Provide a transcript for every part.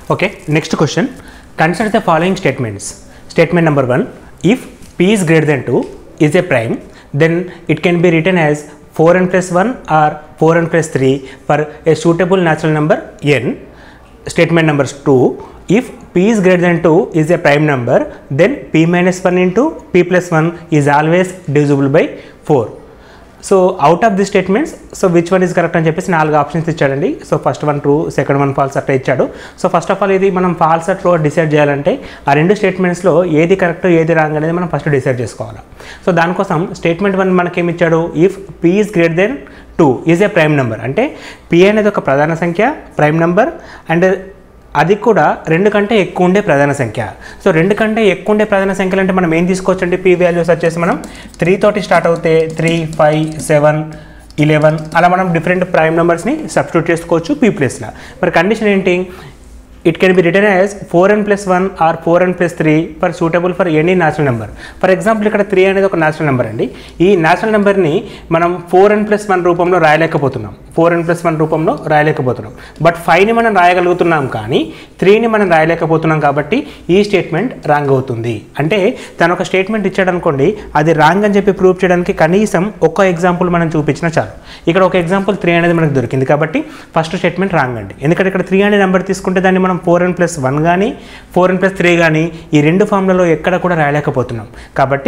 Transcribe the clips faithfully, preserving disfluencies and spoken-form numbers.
Okay, next question. Consider the following statements. Statement number one, if p is greater than two is a prime, then it can be written as four n plus one or four n plus three for a suitable natural number n. Statement number two, if p is greater than two is a prime number, then p minus one into p plus one is always divisible by four. So out of the statements so which one is correct అని చెప్పేసి నాలుగు options ఇచ్చాడండి. So first one true, second one false అట్లా ఇచ్చాడు. So first of all ఇది మనం false true decide చేయాలంటే ఆ రెండు స్టేట్మెంట్స్లో ఏది కరెక్ట్ ఏది రాంగ్ అనేది మనం ఫస్ట్ డిసైడ్ చేసుకోవాలి. సో దానికోసం స్టేట్మెంట్ వన్ మనకేమి ఇచ్చాడు, if P is greater than two is a prime number, అంటే పీ అనేది ఒక ప్రధాన సంఖ్య ప్రైమ్ నెంబర్ అండ్ అది కూడా రెండు కంటే ఎక్కువ ఉండే ప్రధాన సంఖ్య. సో రెండు కంటే ఎక్కువ ఉండే ప్రధాన సంఖ్యలు అంటే మనం ఏం తీసుకోవచ్చండి, పీ వాల్యూస్ వచ్చేసి మనం త్రీ తోటి స్టార్ట్ అవుతే త్రీ ఫైవ్ సెవెన్ ఇలెవెన్ అలా మనం డిఫరెంట్ ప్రైమ్ నెంబర్స్ని సబ్స్టిట్యూట్ చేసుకోవచ్చు పీ ప్లస్లో. మరి కండిషన్ ఏంటి, it can be written as four n plus one or four n plus three for suitable for any natural number. For example ఇక్కడ three అనేది ఒక న్యాచురల్ నెంబర్ అండి. ఈ న్యాచురల్ నెంబర్ని మనం ఫోర్ ఎన్ ప్లస్ వన్ రూపంలో రాయలేకపోతున్నాం ఫోర్ ఎన్ ప్లస్ వన్ రూపంలో రాయలేకపోతున్నాం బట్ ఫైవ్ని మనం రాయగలుగుతున్నాం కానీ త్రీని మనం రాయలేకపోతున్నాం కాబట్టి ఈ స్టేట్మెంట్ రాంగ్ అవుతుంది. అంటే తను ఒక స్టేట్మెంట్ ఇచ్చాడు అనుకోండి, అది రాంగ్ అని చెప్పి ప్రూవ్ చేయడానికి కనీసం ఒక ఎగ్జాంపుల్ మనం చూపించినా చాలు. ఇక్కడ ఒక ఎగ్జాంపుల్ త్రీ అనేది మనకు దొరికింది కాబట్టి ఫస్ట్ స్టేట్మెంట్ రాంగ్ అండి. ఎందుకంటే ఇక్కడ త్రీ అనే నెంబర్ తీసుకుంటే దాన్ని మనం ఫోర్ ఎన్ ప్లస్ వన్ కానీ ఫోర్ ఎన్ ప్లస్ త్రీ కానీ ఈ రెండు ఫామ్లలో ఎక్కడ కూడా రాయలేకపోతున్నాం కాబట్టి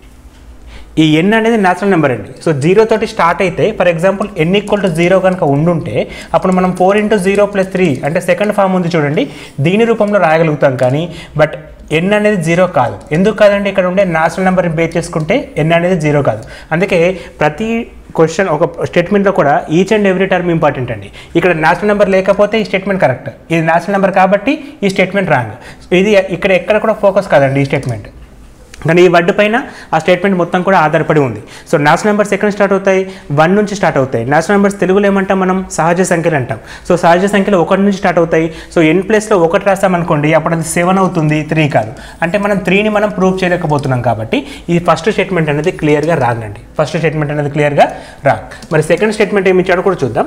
ఈ ఎన్ అనేది న్యాచురల్ నెంబర్ అండి. సో జీరో తోటి స్టార్ట్ అయితే for example N equal to zero కనుక ఉండుంటే అప్పుడు మనం four into zero plus three అంటే సెకండ్ ఫామ్ ఉంది చూడండి, దీని రూపంలో రాయగలుగుతాం. కానీ బట్ ఎన్ అనేది జీరో కాదు. ఎందుకు కాదండి, ఇక్కడ ఉండే న్యాచురల్ నెంబర్ని బేస్ చేసుకుంటే ఎన్ అనేది జీరో కాదు. అందుకే ప్రతి క్వశ్చన్ ఒక స్టేట్మెంట్లో కూడా each and every term important అండి. ఇక్కడ న్యాచురల్ నెంబర్ లేకపోతే ఈ స్టేట్మెంట్ కరెక్ట్, ఇది న్యాచురల్ నెంబర్ కాబట్టి ఈ స్టేట్మెంట్ రాంగ్. ఇది ఇక్కడ ఎక్కడ కూడా ఫోకస్ కాదండి ఈ స్టేట్మెంట్, కానీ ఈ వర్డ్ పైన ఆ స్టేట్మెంట్ మొత్తం కూడా ఆధారపడి ఉంది. సో న్యాచురల్ నెంబర్స్ ఎక్కడ స్టార్ట్ అవుతాయి, వన్ నుంచి స్టార్ట్ అవుతాయి. న్యాచురల్ నెంబర్స్ తెలుగులో ఏమంటాం మనం, సహజ సంఖ్యలు అంటాం. సో సహజ సంఖ్యలు ఒకటి నుంచి స్టార్ట్ అవుతాయి. సో ఎన్ ప్లస్లో ఒకటి రాస్తామనుకోండి అప్పుడు అది సెవెన్ అవుతుంది, త్రీ కాదు. అంటే మనం త్రీని మనం ప్రూవ్ చేయలేకపోతున్నాం కాబట్టి ఈ ఫస్ట్ స్టేట్మెంట్ అనేది క్లియర్గా రాంగ్ అండి. ఫస్ట్ స్టేట్మెంట్ అనేది క్లియర్గా రాంగ్. మరి సెకండ్ స్టేట్మెంట్ ఏమి ఇచ్చాడో కూడా చూద్దాం.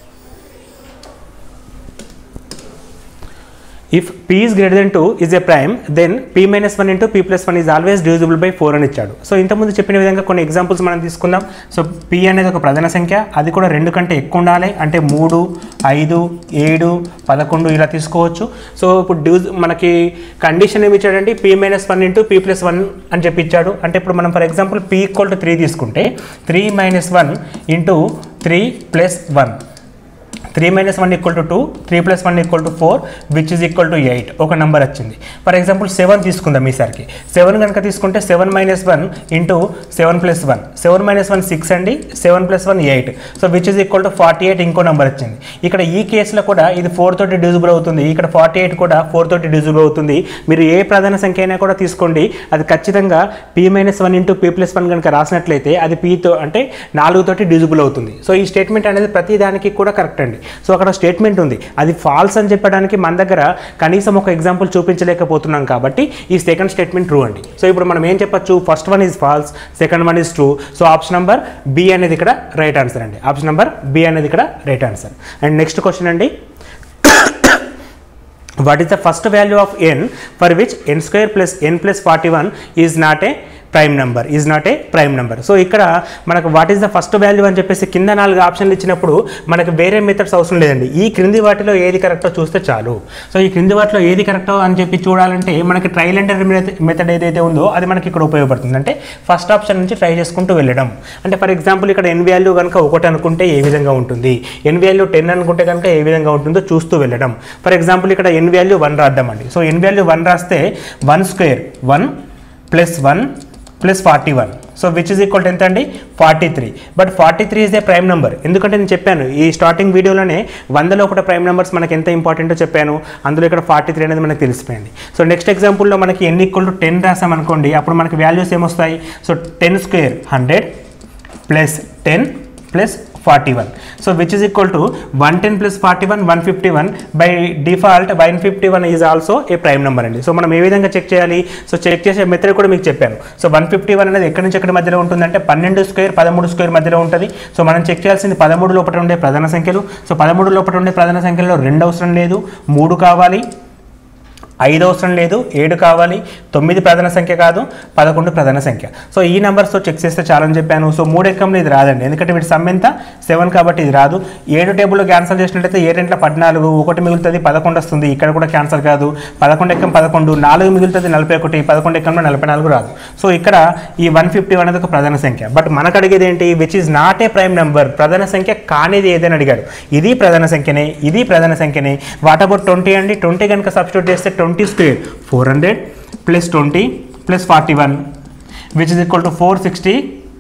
If p is greater than two is a prime, then p minus one into p plus one is always divisible by four అని ఇచ్చాడు. సో ఇంతకుముందు చెప్పిన విధంగా కొన్ని ఎగ్జాంపుల్స్ మనం తీసుకుందాం. సో p అనేది ఒక ప్రధాన సంఖ్య, అది కూడా రెండు కంటే ఎక్కువ ఉండాలి, అంటే మూడు ఐదు ఏడు పదకొండు ఇలా తీసుకోవచ్చు. సో ఇప్పుడు డివిజ్ మనకి కండిషన్ ఏమి ఇచ్చాడంటే p minus one into p plus one అని చెప్పి ఇచ్చాడు. అంటే ఇప్పుడు మనం for example p equal to three తీసుకుంటే three minus one into three plus one, three minus one equal to two, three plus one equal to four which is equal to eight ఒక నెంబర్ వచ్చింది. ఫర్ ఎగ్జాంపుల్ సెవెన్ తీసుకుందాం ఈసారికి. Seven కనుక తీసుకుంటే seven minus one into seven plus one, seven minus one six అండి, seven plus one eight, so which is equal to forty eight ఇంకో number వచ్చింది. ఇక్కడ ఈ కేసులో కూడా ఇది ఫోర్ తోటి డివిజిబుల్ అవుతుంది, ఇక్కడ ఫార్టీ ఎయిట్ కూడా ఫోర్ తోటి డివిజిబుల్ అవుతుంది. మీరు ఏ ప్రధాన సంఖ్య అయినా కూడా తీసుకోండి, అది ఖచ్చితంగా P minus one into P plus one కనుక రాసినట్లయితే అది పీతో అంటే నాలుగు తోటి డివిజిబుల్ అవుతుంది. సో ఈ స్టేట్మెంట్ అనేది ప్రతి దానికి కూడా కరెక్ట్ అండి. సో అక్కడ స్టేట్మెంట్ ఉంది, అది ఫాల్స్ అని చెప్పడానికి మన దగ్గర కనీసం ఒక ఎగ్జాంపుల్ చూపించలేకపోతున్నాం కాబట్టి ఈ సెకండ్ స్టేట్మెంట్ ట్రూ అండి. సో ఇప్పుడు మనం ఏం చెప్పొచ్చు, first one is false, second one is true. So option number B అనేది ఇక్కడ రైట్ ఆన్సర్ అండి. ఆప్షన్ నెంబర్ బి అనేది ఇక్కడ right answer. And next question అండి, what is the first value of n for which n square plus n plus forty-one is not a prime number is not a prime number. So ఇక్కడ మనకు what is the first value అని చెప్పేసి కింద నాలుగు ఆప్షన్లు ఇచ్చినప్పుడు మనకు వేరే మెథడ్స్ అవసరం లేదండి. ఈ క్రింది వాటిలో ఏది కరెక్టో చూస్తే చాలు. సో ఈ క్రింది వాటిలో ఏది కరెక్టో అని చెప్పి చూడాలంటే మనకి ట్రయల్ అండ్ ఎర్రర్ మెథడ్ ఏదైతే ఉందో అది మనకి ఇక్కడ ఉపయోగపడుతుంది. అంటే ఫస్ట్ ఆప్షన్ నుంచి ట్రై చేసుకుంటూ వెళ్ళడం. అంటే ఫర్ ఎగ్జాంపుల్ ఇక్కడ ఎన్ వాల్యూ కనుక ఒకటి అనుకుంటే ఏ విధంగా ఉంటుంది, ఎన్ వాల్యూ టెన్ అనుకుంటే కనుక ఏ విధంగా ఉంటుందో చూస్తూ వెళ్ళడం. ఫర్ ఎగ్జాంపుల్ ఇక్కడ ఎన్ వాల్యూ వన్ రాద్దామండి. సో ఎన్ వాల్యూ వన్ రాస్తే one square one plus one plus forty one, so which is equal to ఎంత అండి, forty three. But forty three is a prime number. ఎందుకంటే నేను చెప్పాను ఈ starting వీడియోలోనే వందలో ఒకటి ప్రైమ్ నెంబర్స్ మనకి ఎంత ఇంపార్టెంటో చెప్పాను, అందులో ఇక్కడ ఫార్టీ త్రీ అనేది మనకు తెలిసిపోయింది. సో నెక్స్ట్ ఎగ్జాంపుల్లో మనకి ఎన్ ఈక్వల్ టు టెన్ రాసామనుకోండి, అప్పుడు మనకి వాల్యూస్ ఏమొస్తాయి, so ten square hundred plus ten plus forty one, so which is equal to one ten plus forty one one fifty one. By default one fifty one is also a prime number అండి. So మనం ఏ విధంగా check చేయాలి, so check చేసే method కూడా మీకు చెప్పాను. So one fifty one అనేది ఎక్కడి నుంచి ఎక్కడి మధ్యలో ఉంటుందంటే పన్నెండు స్క్వేర్ పదమూడు స్క్వేర్ మధ్యలో ఉంటుంది. సో మనం చెక్ చేయాల్సింది పదమూడు లోపల ఉండే ప్రధాన సంఖ్యలు. సో పదమూడు లోపల ఉండే ప్రధాన సంఖ్యలో రెండు అవసరం లేదు, మూడు కావాలి, ఐదు అవసరం లేదు, ఏడు కావాలి, తొమ్మిది ప్రధాన సంఖ్య కాదు, పదకొండు ప్రధాన సంఖ్య. సో ఈ నెంబర్స్తో చెక్ చేస్తే చాలని చెప్పాను. సో మూడు ఎక్కంలో ఇది రాదండి, ఎందుకంటే వీటి సమ్ ఎంత సెవెన్ కాబట్టి ఇది రాదు. ఏడు టేబుల్లో క్యాన్సల్ చేసినట్లయితే ఏడెంట్ల పద్నాలుగు, ఒకటి మిగులుతుంది, పదకొండు వస్తుంది, ఇక్కడ కూడా క్యాన్సల్ కాదు. పదకొండు ఎక్కం పదకొండు, నాలుగు మిగులుతుంది, నలభై ఒకటి, పదకొండు ఎక్కంలో నలభై నాలుగు రాదు. సో ఇక్కడ ఈ వన్ ఫిఫ్టీ అనేది ఒక ప్రధాన సంఖ్య. బట్ మనకు అడిగేది ఏంటి, which is not a prime number, ప్రధాన సంఖ్య కానిది ఏదని అడిగాడు. ఇది ప్రధాన సంఖ్యనే, ఇది ప్రధాన సంఖ్యనే. వాట్ అబౌట్ ట్వంటీ అండి, ట్వంటీ కనుక సబ్స్టిట్యూట్ చేస్తే twenty square four hundred plus twenty plus forty one which is equal to four sixty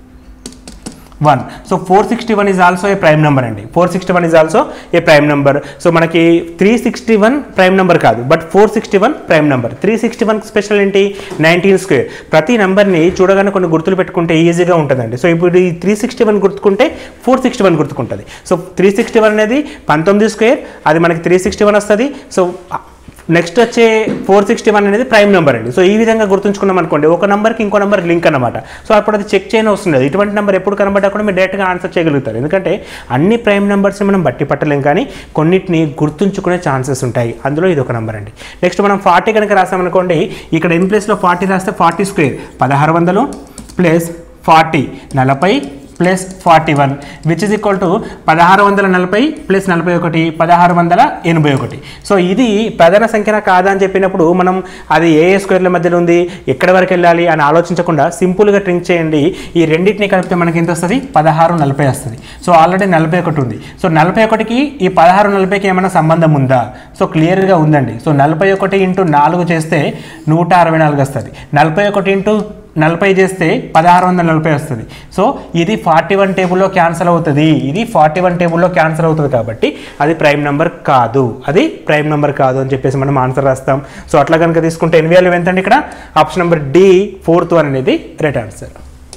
one. So four sixty one is also a prime number అండి. Four sixty one is also a prime number. So మనకి three sixty one prime number కాదు, but four sixty one prime number. Three sixty one special ఏంటి, nineteen square. ప్రతి నెంబర్ని చూడగానే కొన్ని గుర్తులు పెట్టుకుంటే ఈజీగా ఉంటుందండి. సో ఇప్పుడు ఈ త్రీ సిక్స్టీ వన్ గుర్తుకుంటే ఫోర్ సిక్స్టీ వన్ గుర్తుకుంటుంది. సో త్రీ సిక్స్టీ వన్ అనేది పంతొమ్మిది స్క్వేర్, అది మనకి త్రీ సిక్స్టీ వన్ వస్తుంది. సో నెక్స్ట్ వచ్చే ఫోర్ సిక్స్టీ వన్ అనేది ప్రైమ్ నెంబర్ అండి. సో ఈ విధంగా గుర్తుంచుకున్నాం అనుకోండి, ఒక నెంబర్కి ఇంకో నెంబర్ లింక్ అనమాట. సో అప్పుడు అది చెక్ చేయని అవసరం లేదు. ఇటువంటి నెంబర్ ఎప్పుడు కనబడ్డా కూడా మీరు డైరెక్ట్గా ఆన్సర్ చేయగలుగుతారు. ఎందుకంటే అన్ని ప్రైమ్ నెంబర్స్ని మనం బట్టి పట్టలేం, కానీ కొన్నిటిని గుర్తుంచుకునే ఛాన్సెస్ ఉంటాయి. అందులో ఇది ఒక నెంబర్ అండి. నెక్స్ట్ మనం ఫార్టీ కనుక రాసామనుకోండి, ఇక్కడ ఎన్ ప్లేస్లో ఫార్టీ రాస్తే ఫార్టీ స్క్వేర్ పదహారు వందలు ప్లస్ ఫార్టీ నలభై plus forty one which is equal to పదహారు వందల నలభై ప్లస్ నలభై ఒకటి పదహారు వందల ఎనభై ఒకటి. సో ఇది ప్రధాన సంఖ్యన కాదా అని చెప్పినప్పుడు మనం అది ఏ ఏ స్క్వేర్ల మధ్యలో ఉంది, ఎక్కడి వరకు వెళ్ళాలి అని ఆలోచించకుండా సింపుల్గా ట్రింక్ చేయండి. ఈ రెండింటిని కలిపితే మనకి ఎంత వస్తుంది, పదహారు నలభై వస్తుంది. సో ఆల్రెడీ నలభై ఒకటి ఉంది. సో నలభై ఒకటికి ఈ పదహారు నలభైకి ఏమైనా సంబంధం ఉందా, సో క్లియర్గా ఉందండి. సో నలభై ఒకటి ఇంటూ నాలుగు చేస్తే నూట అరవై నాలుగు వస్తుంది. నలభై ఒకటి ఇంటూ నలభై చేస్తే పదహారు వందల నలభై వస్తుంది. సో ఇది ఫార్టీ వన్ టేబుల్లో క్యాన్సల్ అవుతుంది, ఇది ఫార్టీ వన్ టేబుల్లో క్యాన్సల్ అవుతుంది. కాబట్టి అది ప్రైమ్ నెంబర్ కాదు, అది ప్రైమ్ నెంబర్ కాదు అని చెప్పేసి మనం ఆన్సర్ రాస్తాం. సో అట్లా కనుక తీసుకుంటే ఎన్ వాల్యూ ఎంత అండి, ఇక్కడ option number D fourth one అనేది రైట్ ఆన్సర్.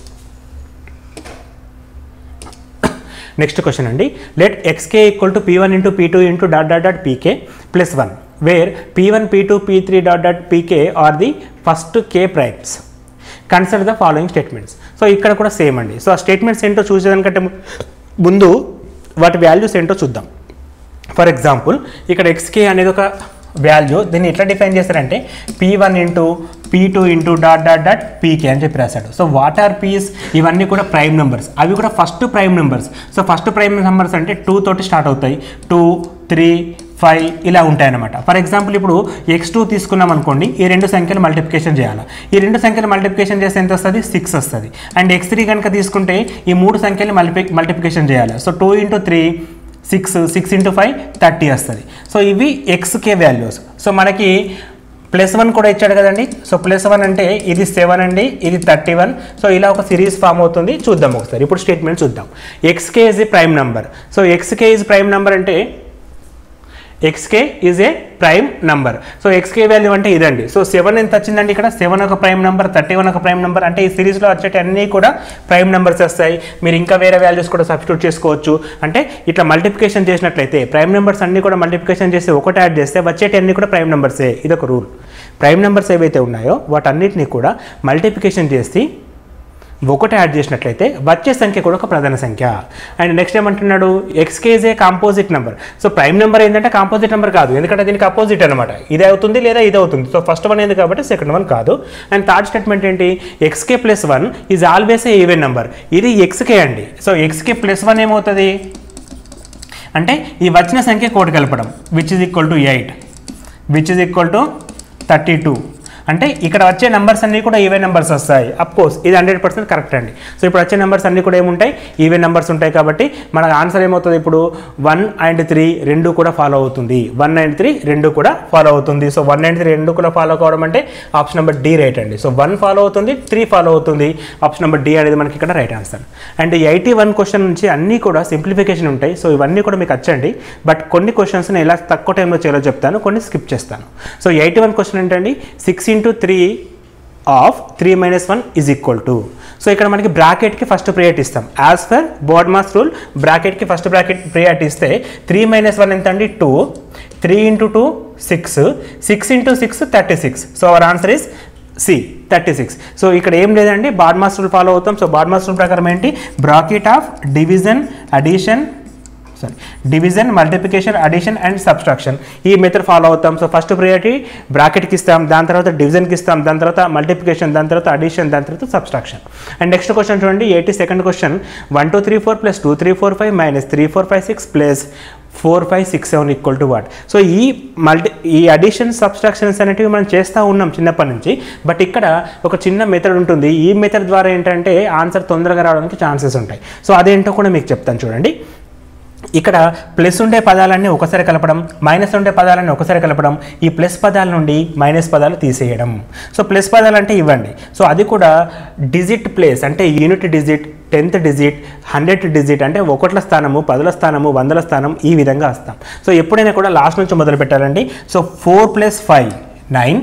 నెక్స్ట్ క్వశ్చన్ అండి, let x k equal to p one into p two into dot dot dot p k plus one where p one p two p three dot dot p k are the first k primes. Consider the following statements. So ఇక్కడ కూడా same అండి. So ఆ statements ఏంటో చూసేదానికంటే ముందు వాటి values ఏంటో చూద్దాం. For example ఇక్కడ ఎక్స్కే అనేది ఒక వాల్యూ, దీన్ని ఎట్లా డిఫైన్ చేస్తారంటే p one into p two into dot dot dot p k అని చెప్పి రాశాడు. సో వాట్ ఆర్ పీస్, ఇవన్నీ కూడా ప్రైమ్ నెంబర్స్, అవి కూడా first prime numbers. So first prime numbers అంటే టూ తోటి స్టార్ట్ అవుతాయి, టూ త్రీ ఫైవ్ ఇలా ఉంటాయన్నమాట. ఫర్ ఎగ్జాంపుల్ ఇప్పుడు ఎక్స్ టూ తీసుకున్నాం అనుకోండి, ఈ రెండు సంఖ్యలు మల్టిప్లికేషన్ చేయాలి. ఈ రెండు సంఖ్యలు మల్టిప్లికేషన్ చేస్తే ఎంత వస్తుంది, సిక్స్ వస్తుంది. అండ్ ఎక్స్ త్రీ కనుక తీసుకుంటే ఈ మూడు సంఖ్యలు మల్టిప్లి మల్టిప్లికేషన్ చేయాలి. So two into three six, six into five thirty వస్తుంది. సో ఇవి ఎక్స్కే వాల్యూస్. సో మనకి ప్లస్ వన్ కూడా ఇచ్చాడు కదండి. సో ప్లస్ వన్ అంటే ఇది సెవెన్ అండి, ఇది థర్టీ వన్. సో ఇలా ఒక సిరీస్ ఫామ్ అవుతుంది. చూద్దాం ఒకసారి. ఇప్పుడు స్టేట్మెంట్ చూద్దాం. X k is a prime number. So x k is prime number అంటే x k is a prime number. So x k value అంటే ఇదండి. సో సెవెన్ ఎంత వచ్చిందండి, ఇక్కడ సెవెన్ ఒక ప్రైమ్ నెంబర్, థర్టీ వన్ ఒక ప్రైమ్ నెంబర్. అంటే ఈ సిరీస్లో వచ్చేటి అన్నీ కూడా ప్రైమ్ నెంబర్స్ వస్తాయి. మీరు ఇంకా వేరే వాల్యూస్ కూడా సబ్స్టిట్యూట్ చేసుకోవచ్చు. అంటే ఇట్లా మల్టిప్లికేషన్ చేసినట్లయితే ప్రైమ్ నెంబర్స్ అన్నీ కూడా మల్టిప్లికేషన్ చేసి ఒకటి యాడ్ చేస్తే వచ్చేటి అన్నీ కూడా ప్రైమ్ నెంబర్సే. ఇది ఒక రూల్. ప్రైమ్ నెంబర్స్ ఏవైతే ఉన్నాయో వాటన్నిటిని కూడా మల్టిప్లికేషన్ చేసి ఒకటి యాడ్ చేసినట్లయితే వచ్చే సంఖ్య కూడా ఒక ప్రధాన సంఖ్య. అండ్ నెక్స్ట్ ఏమంటున్నాడు, x k is a composite number. So prime number ఏంటంటే కాంపోజిట్ నెంబర్ కాదు, ఎందుకంటే దీనికి అపోజిట్ అనమాట. ఇది అవుతుంది లేదా ఇది అవుతుంది. సో ఫస్ట్ వన్ ఏంది కాబట్టి సెకండ్ వన్ కాదు. అండ్ థర్డ్ స్టేట్మెంట్ ఏంటి, x k plus one is always a even number. ఇది ఎక్స్కే అండి. సో ఎక్స్కే ప్లస్ వన్ ఏమవుతుంది అంటే ఈ వచ్చిన సంఖ్య కోటి కలపడం, which is equal to eight, which is equal to thirty two. అంటే ఇక్కడ వచ్చే నెంబర్స్ అన్నీ కూడా ఈవెన్ నెంబర్స్ వస్తాయి. అఫ్ కోర్స్ ఇది హండ్రెడ్ పర్సెంట్ కరెక్ట్ అండి. సో ఇప్పుడు వచ్చే నెంబర్స్ అన్నీ కూడా ఏముంటాయి, ఈవెన్ నెంబర్స్ ఉంటాయి. కాబట్టి మన ఆన్సర్ ఏమవుతుంది, ఇప్పుడు వన్ అండ్ త్రీ రెండు కూడా ఫాలో అవుతుంది. వన్ అండ్ త్రీ రెండు కూడా ఫాలో అవుతుంది. సో వన్ అండ్ త్రీ రెండు కూడా ఫాలో కావడం అంటే ఆప్షన్ నెంబర్ డి రైట్ అండి. సో వన్ ఫాలో అవుతుంది, త్రీ ఫాలో అవుతుంది. ఆప్షన్ నెంబర్ డి అనేది మనకి ఇక్కడ right answer. And eighty one question నుంచి అన్నీ కూడా సింప్లిఫికేషన్ ఉంటాయి. సో ఇవన్నీ కూడా మీకు వచ్చండి. బట్ కొన్ని క్వశ్చన్స్ని ఎలా తక్కువ టైంలో చేయాలో చెప్తాను, కొన్ని స్కిప్ చేస్తాను. సో ఎయిటీ వన్ క్వశ్చన్ ఏంటండి, six into three of three minus one is equal to. So ఇక్కడ మనకి బ్రాకెట్కి ఫస్ట్ ప్రియారిటీ ఇస్తాం. యాజ్ పర్ బోర్డ్మాస్ రూల్ బ్రాకెట్కి ఫస్ట్ బ్రాకెట్ ప్రియారిటీ ఇస్తే త్రీ మైనస్ వన్ ఎంత అండి, two. Three into two six, six into six thirty six. So our answer is C thirty six. So ఇక్కడ ఏం లేదండి, బార్డ్మాస్ రూల్ ఫాలో అవుతాం. So BODMAS rule ప్రకారం ఏంటి, bracket of division, addition sorry division, multiplication, addition and subtraction ఈ method follow అవుతాం. So first priority బ్రాకెట్కి ఇస్తాం, దాని తర్వాత డివిజన్కి ఇస్తాం, దాని తర్వాత మల్టిప్లికేషన్, దాని తర్వాత అడిషన్, దాని తర్వాత సబ్స్ట్రాక్షన్. అండ్ నెక్స్ట్ క్వశ్చన్ చూడండి, eighty second question, one two three four plus two three four five minus three four five six plus four five six seven equal to what. So ఈ multi ఈ addition subtractions అనేటివి మనం చేస్తూ ఉన్నాం చిన్నప్పటి నుంచి. But ఇక్కడ ఒక చిన్న మెథడ్ ఉంటుంది. ఈ మెథడ్ ద్వారా ఏంటంటే ఆన్సర్ తొందరగా రావడానికి ఛాన్సెస్ ఉంటాయి. సో అదేంటో కూడా మీకు చెప్తాను చూడండి. ఇక్కడ ప్లస్ ఉండే పదాలన్నీ ఒకసారి కలపడం, మైనస్ ఉండే పదాలన్నీ ఒకసారి కలపడం, ఈ ప్లస్ పదాల నుండి మైనస్ పదాలు తీసేయడం. సో ప్లస్ పదాలు అంటే ఇవ్వండి. సో అది కూడా డిజిట్ ప్లేస్ అంటే unit digit, tenth digit, hundred digit అంటే ఒకట్ల స్థానము, పదుల స్థానము, వందల స్థానం ఈ విధంగా వస్తాం. సో ఎప్పుడైనా కూడా లాస్ట్ నుంచి మొదలు పెట్టాలండి. So four plus five nine,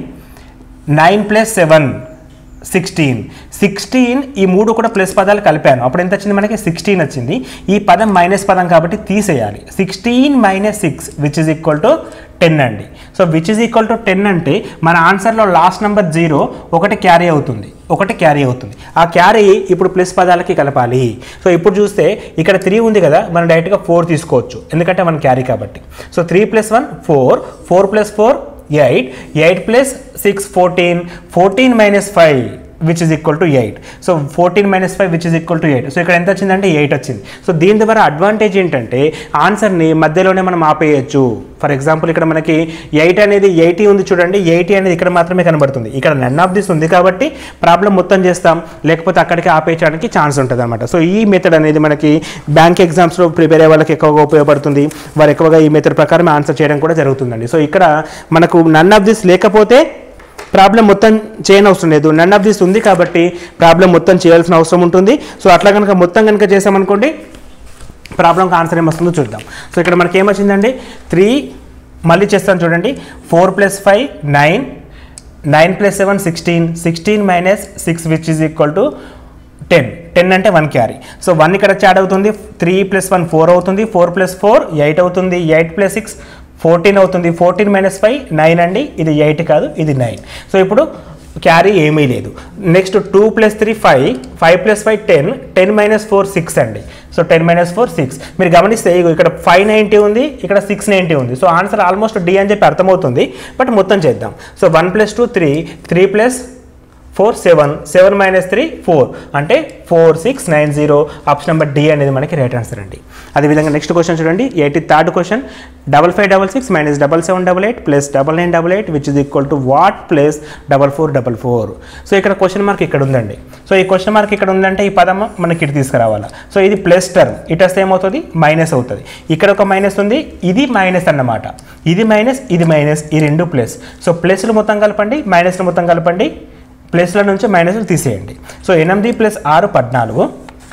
nine plus seven sixteen, sixteen ఈ మూడు కూడా ప్లస్ పదాలు కలిపాను, అప్పుడు ఎంత వచ్చింది మనకి సిక్స్టీన్ వచ్చింది. ఈ పదం మైనస్ పదం కాబట్టి తీసేయాలి. Sixteen minus six which is equal to ten అండి. So which is equal to ten అంటే మన ఆన్సర్లో లాస్ట్ నెంబర్ జీరో ఒకటి క్యారీ అవుతుంది, ఒకటి క్యారీ అవుతుంది. ఆ క్యారీ ఇప్పుడు ప్లస్ పదాలకి కలపాలి. సో ఇప్పుడు చూస్తే ఇక్కడ త్రీ ఉంది కదా, మనం డైరెక్ట్గా ఫోర్ తీసుకోవచ్చు ఎందుకంటే మన క్యారీ కాబట్టి. So three plus one four, four plus four eight, eight plus six fourteen, fourteen minus five which is equal to eight. So fourteen minus five which is equal to eight. So ఇక్కడ ఎంత వచ్చిందంటే eight వచ్చింది. So దీని ద్వారా advantage ఏంటంటే ఆన్సర్ని మధ్యలోనే మనం ఆపేయచ్చు. ఫర్ ఎగ్జాంపుల్ ఇక్కడ మనకి ఎయిట్ అనేది ఎయిటీ ఉంది చూడండి, ఎయిటీ అనేది ఇక్కడ మాత్రమే కనబడుతుంది. ఇక్కడ నన్ ఆఫ్ దిస్ ఉంది కాబట్టి ప్రాబ్లం మొత్తం చేస్తాం, లేకపోతే అక్కడికి ఆపేయడానికి ఛాన్స్ ఉంటుంది అనమాట. సో ఈ మెథడ్ అనేది మనకి బ్యాంక్ ఎగ్జామ్స్లో ప్రిపేర్ అయ్యే వాళ్ళకి ఎక్కువగా ఉపయోగపడుతుంది. వారు ఎక్కువగా ఈ మెథడ్ ప్రకారం ఆన్సర్ చేయడం కూడా జరుగుతుందండి. సో ఇక్కడ మనకు నన్ ఆఫ్ దిస్ లేకపోతే ప్రాబ్లం మొత్తం చేయని అవసరం లేదు, నన్ ఆఫ్ దిస్ ఉంది కాబట్టి ప్రాబ్లం మొత్తం చేయాల్సిన అవసరం ఉంటుంది. సో అట్లా కనుక మొత్తం కనుక చేసామనుకోండి ప్రాబ్లంకి ఆన్సర్ ఏమొస్తుందో చూద్దాం. సో ఇక్కడ మనకి ఏమొచ్చిందండి త్రీ, మళ్ళీ చేస్తాను చూడండి, four plus five nine, nine plus seven sixteen, sixteen minus six which is equal to ten. Ten అంటే వన్ క్యారీ. సో వన్ ఇక్కడ యాడ్ అవుతుంది, త్రీ ప్లస్ వన్ ఫోర్ అవుతుంది, ఫోర్ ప్లస్ ఫోర్ ఎయిట్ అవుతుంది, eight plus six fourteen అవుతుంది, fourteen minus five nine అండి, ఇది eight కాదు ఇది నైన్. సో ఇప్పుడు క్యారీ ఏమీ లేదు. Next two plus three five, five plus five ten, ten minus four six అండి. So ten minus four six. మీరు గమనిస్తే ఇక్కడ ఫైవ్ నైంటీ ఉంది, ఇక్కడ సిక్స్ నైంటీ ఉంది. సో ఆన్సర్ ఆల్మోస్ట్ డి అని చెప్పి అర్థమవుతుంది. బట్ మొత్తం చేద్దాం. So one plus two three, three plus four seven, seven minus three four అంటే four six nine zero. Option number D అనేది మనకి రైట్ ఆన్సర్ అండి. అదేవిధంగా నెక్స్ట్ క్వశ్చన్ చూడండి, eighty third question, double five double six minus double seven double eight plus double nine double eight which is equal to what plus double four double four. So ఇక్కడ question mark ఇక్కడ ఉందండి. So ఈ question mark ఇక్కడ ఉందంటే ఈ పదం మనకి ఇటు తీసుకురావాలా. సో ఇది ప్లస్ టర్మ్, ఇటు వస్తే ఏమవుతుంది మైనస్ అవుతుంది. ఇక్కడ ఒక మైనస్ ఉంది, ఇది మైనస్ అన్నమాట, ఇది మైనస్ ఇది మైనస్, ఈ రెండు ప్లస్. సో ప్లస్లు మొత్తం కలపండి, మైనస్లు మొత్తం కలపండి, ప్లస్ల నుంచి మైనస్లు తీసేయండి. సో ఎనిమిది ప్లస్ ఆరు పద్నాలుగు,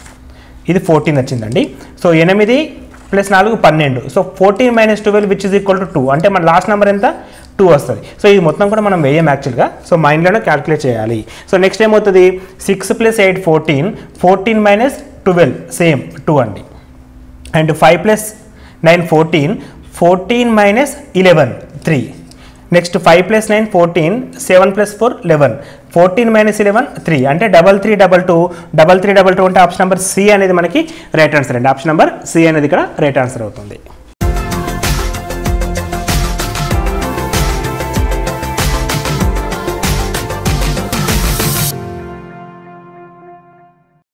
ఇది ఫోర్టీన్ వచ్చిందండి. సో ఎనిమిది ప్లస్ నాలుగు పన్నెండు. So fourteen minus twelve which is equal to two అంటే మన లాస్ట్ నెంబర్ ఎంత టూ వస్తుంది. సో ఇది మొత్తం కూడా మనం వేయం యాక్చువల్గా. సో మైండ్లోనే క్యాలిక్యులేట్ చేయాలి. సో నెక్స్ట్ ఏమవుతుంది six plus eight fourteen, fourteen minus twelve same two అండి. And five plus nine fourteen, fourteen minus eleven three. Next five plus nine fourteen, seven plus four eleven, fourteen minus eleven three అంటే double three double two, double three double two అంటే option number C అనేది మనకి right answer అండి. Option number C అనేది ఇక్కడ right answer అవుతుంది.